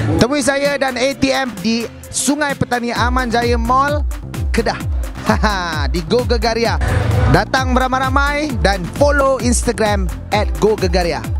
Temui saya dan ATM di Sungai Petani Aman Jaya Mall, Kedah. Di Go Gegaria. Datang beramai-ramai dan follow Instagram @GoGegaria.